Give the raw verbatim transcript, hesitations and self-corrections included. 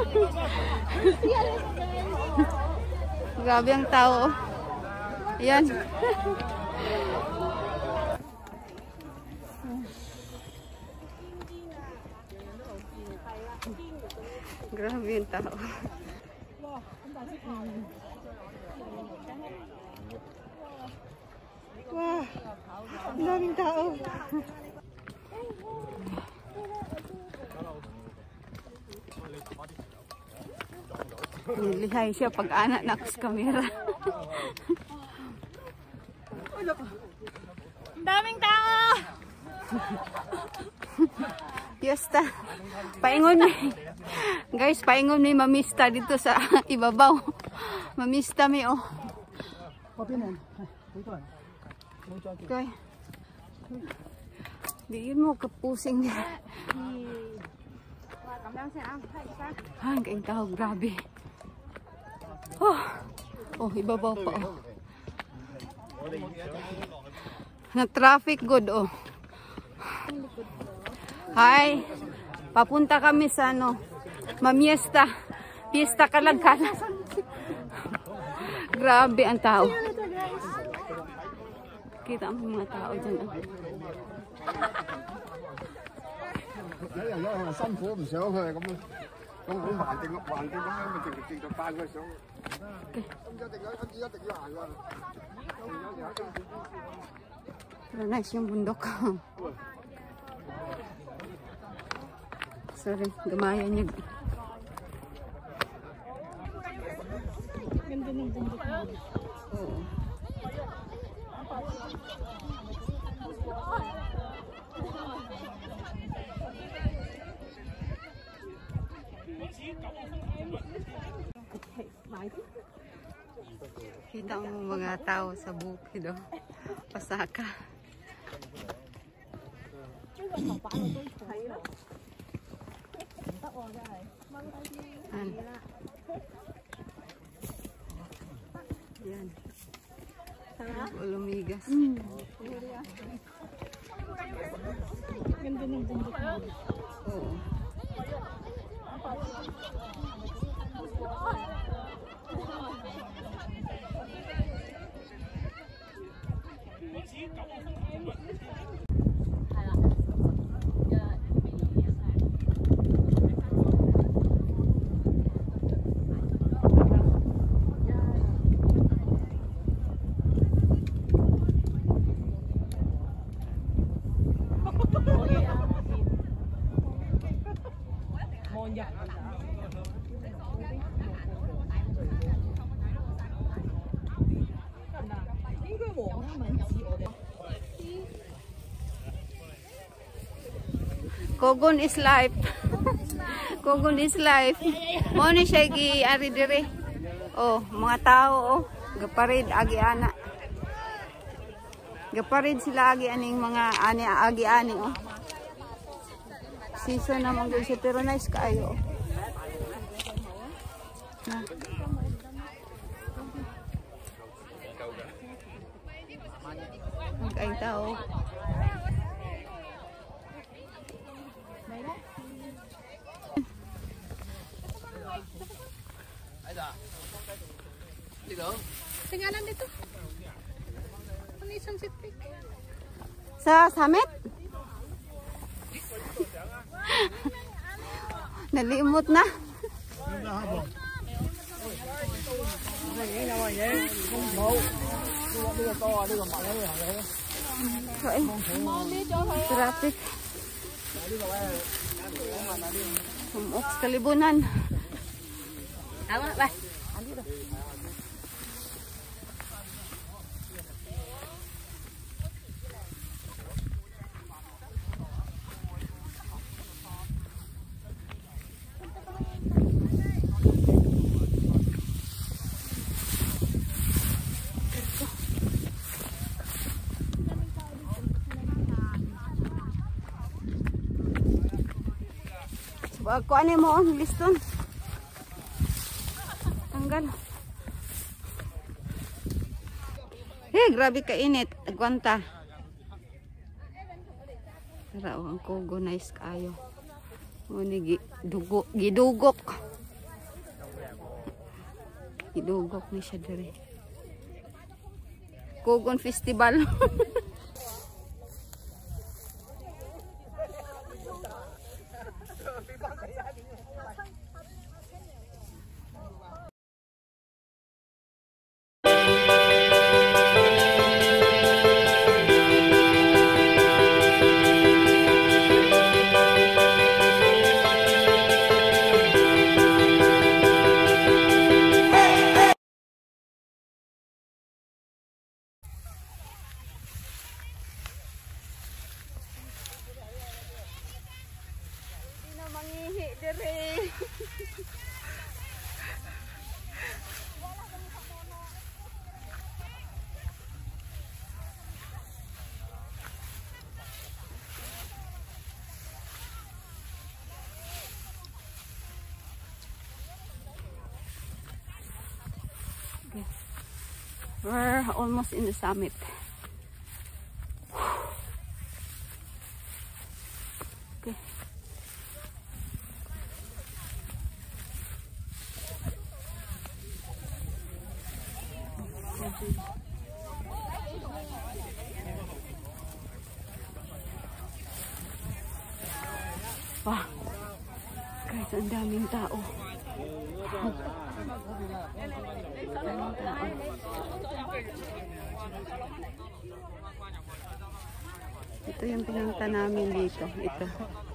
Grabe ang tao. Ayan. Grabe yung tao. Wow, ang daming tao. Nilihay siya pag anak na sa kamera. Ang daming tao! Piyesta. Paingon mi. Guys, paingon mi mamista dito sa ibabaw. Mamista mi oh. Okay. Diin mo kapusing niya. Ah, ang kaing tao, grabe. Oh, oh ibabaw pa oh. Na traffic good oh. Hi. Papunta kami sa ano, mamiesta. Fiesta Kalagkalan. Grabe ang tao. Kita mo mga tao dyan. Oh. Pero nice yung bundok. Sorry, gamayan niya. Ganda ng bundok mo. Oo. Kita mo mga tao sa bukid oh. Pasaka. An. Yan. Lumigas. Mm. Ganda ng bundok mo. Oo. Kogon is life. Kogon is life. Mo ni siya gi ari dire. Oh, mga tao oh, gaparid agi ana. Gaparid sila agi aning mga ani agi ani oh. Season naman gyud siya pero nice kaayo. Na. Ang tao. Tingnan dito. Ano isang sitpik? Sa summit? Nalimot na. Traffic. Sumok sa kalibunan. Tama ba? Kuha niyo mo ang liston. Tanggal. Eh, grabe kainit. Agwanta. Tara, oh, ang kogo. Nice kayo. O, ni, gidugok. Gidugok. Hidugok ni siya diri. Kogon Festival. Mangihi dere. Okay. We're almost in the summit. Okay. Wah, guys, ang daming tao. Daming tao. Ito yung pinunta namin dito. Ito.